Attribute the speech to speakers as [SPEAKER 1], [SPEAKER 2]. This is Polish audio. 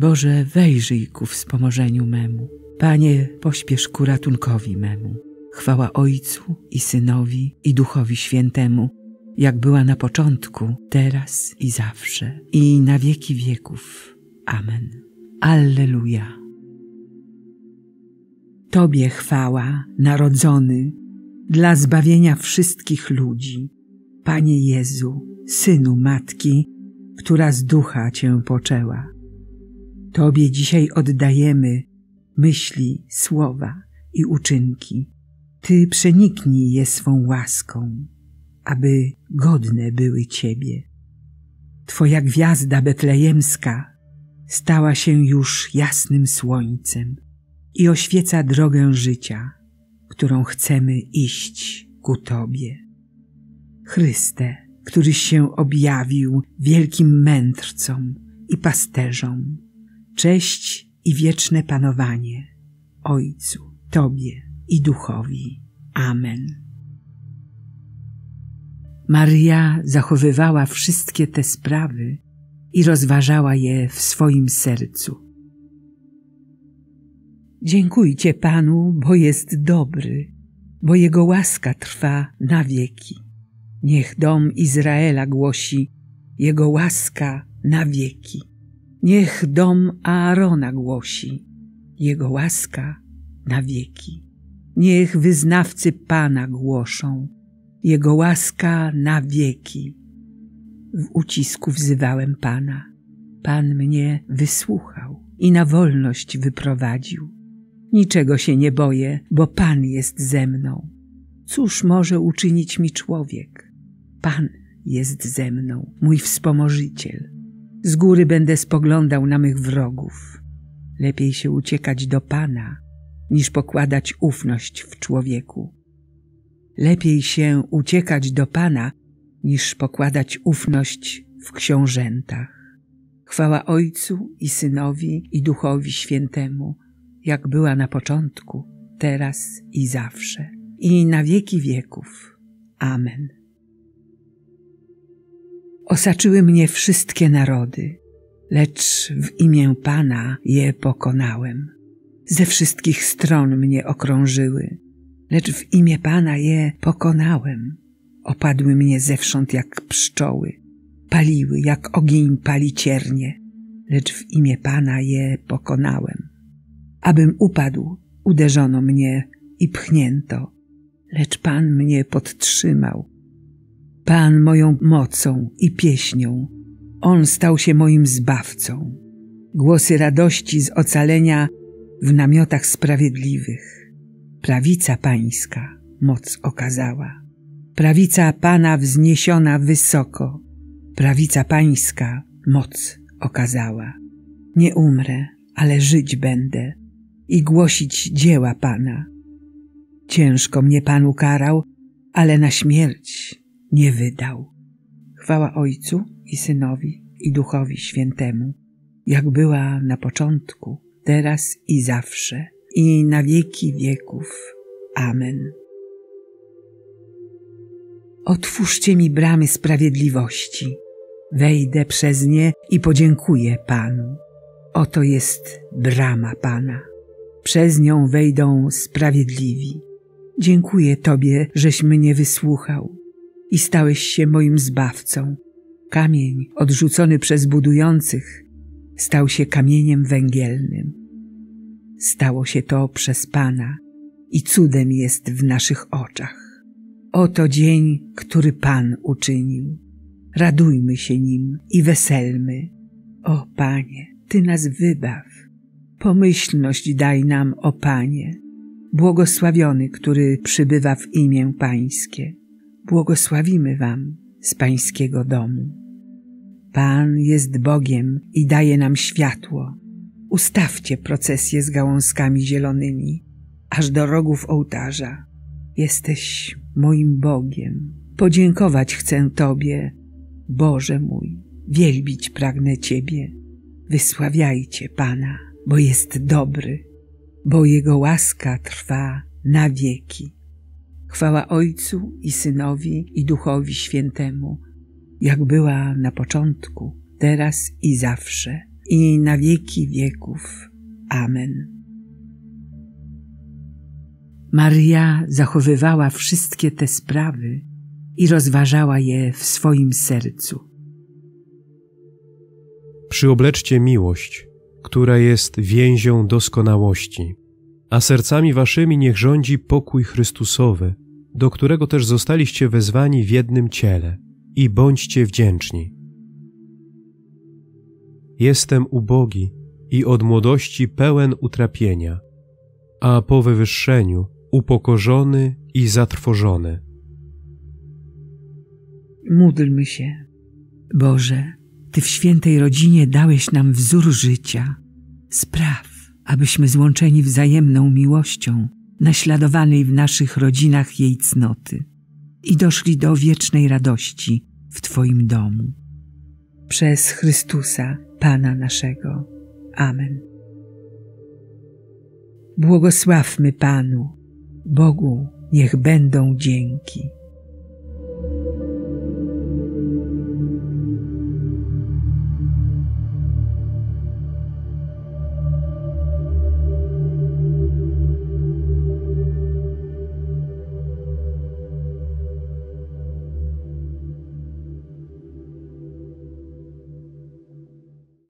[SPEAKER 1] Boże, wejrzyj ku wspomożeniu memu. Panie, pośpiesz ku ratunkowi memu. Chwała Ojcu i Synowi i Duchowi Świętemu, jak była na początku, teraz i zawsze, i na wieki wieków. Amen. Alleluja. Tobie chwała, narodzony, dla zbawienia wszystkich ludzi. Panie Jezu, Synu Matki, która z Ducha Cię poczęła. Tobie dzisiaj oddajemy myśli, słowa i uczynki. Ty przeniknij je swą łaską, aby godne były Ciebie. Twoja gwiazda betlejemska stała się już jasnym słońcem i oświeca drogę życia, którą chcemy iść ku Tobie. Chryste, któryś się objawił wielkim mędrcom i pasterzom, cześć i wieczne panowanie Ojcu, Tobie i Duchowi. Amen. Maryja zachowywała wszystkie te sprawy i rozważała je w swoim sercu. Dziękujcie Panu, bo jest dobry, bo Jego łaska trwa na wieki. Niech dom Izraela głosi Jego łaska na wieki. Niech dom Aarona głosi Jego łaska na wieki. Niech wyznawcy Pana głoszą Jego łaska na wieki. W ucisku wzywałem Pana. Pan mnie wysłuchał i na wolność wyprowadził. Niczego się nie boję, bo Pan jest ze mną. Cóż może uczynić mi człowiek? Pan jest ze mną, mój wspomożyciel. Z góry będę spoglądał na mych wrogów. Lepiej się uciekać do Pana, niż pokładać ufność w człowieku. Lepiej się uciekać do Pana, niż pokładać ufność w książętach. Chwała Ojcu i Synowi i Duchowi Świętemu, jak była na początku, teraz i zawsze, i na wieki wieków. Amen. Osaczyły mnie wszystkie narody, lecz w imię Pana je pokonałem. Ze wszystkich stron mnie okrążyły, lecz w imię Pana je pokonałem. Opadły mnie zewsząd jak pszczoły, paliły jak ogień pali ciernie, lecz w imię Pana je pokonałem. Abym upadł, uderzono mnie i pchnięto, lecz Pan mnie podtrzymał. Pan moją mocą i pieśnią, On stał się moim zbawcą. Głosy radości z ocalenia w namiotach sprawiedliwych. Prawica Pańska moc okazała. Prawica Pana wzniesiona wysoko. Prawica Pańska moc okazała. Nie umrę, ale żyć będę i głosić dzieła Pana. Ciężko mnie Pan ukarał, ale na śmierć nie wydał. Chwała Ojcu i Synowi i Duchowi Świętemu, jak była na początku, teraz i zawsze, i na wieki wieków. Amen. Otwórzcie mi bramy sprawiedliwości. Wejdę przez nie i podziękuję Panu. Oto jest brama Pana. Przez nią wejdą sprawiedliwi. Dziękuję Tobie, żeś mnie wysłuchał i stałeś się moim zbawcą. Kamień odrzucony przez budujących stał się kamieniem węgielnym. Stało się to przez Pana i cudem jest w naszych oczach. Oto dzień, który Pan uczynił. Radujmy się nim i weselmy. O Panie, Ty nas wybaw. Pomyślność daj nam, o Panie. Błogosławiony, który przybywa w imię Pańskie. Błogosławimy Wam z Pańskiego domu. Pan jest Bogiem i daje nam światło. Ustawcie procesję z gałązkami zielonymi, aż do rogów ołtarza. Jesteś moim Bogiem. Podziękować chcę Tobie, Boże mój. Wielbić pragnę Ciebie. Wysławiajcie Pana, bo jest dobry, bo Jego łaska trwa na wieki. Chwała Ojcu i Synowi i Duchowi Świętemu, jak była na początku, teraz i zawsze, i na wieki wieków. Amen. Maryja zachowywała wszystkie te sprawy i rozważała je w swoim sercu.
[SPEAKER 2] Przyobleczcie miłość, która jest więzią doskonałości, a sercami waszymi niech rządzi pokój Chrystusowy, do którego też zostaliście wezwani w jednym ciele, i bądźcie wdzięczni. Jestem ubogi i od młodości pełen utrapienia, a po wywyższeniu upokorzony i zatrwożony.
[SPEAKER 1] Módlmy się. Boże, Ty w świętej rodzinie dałeś nam wzór życia. Spraw, abyśmy złączeni wzajemną miłością, naśladowanej w naszych rodzinach jej cnoty i doszli do wiecznej radości w Twoim domu. Przez Chrystusa, Pana naszego. Amen. Błogosławmy Panu. Bogu niech będą dzięki.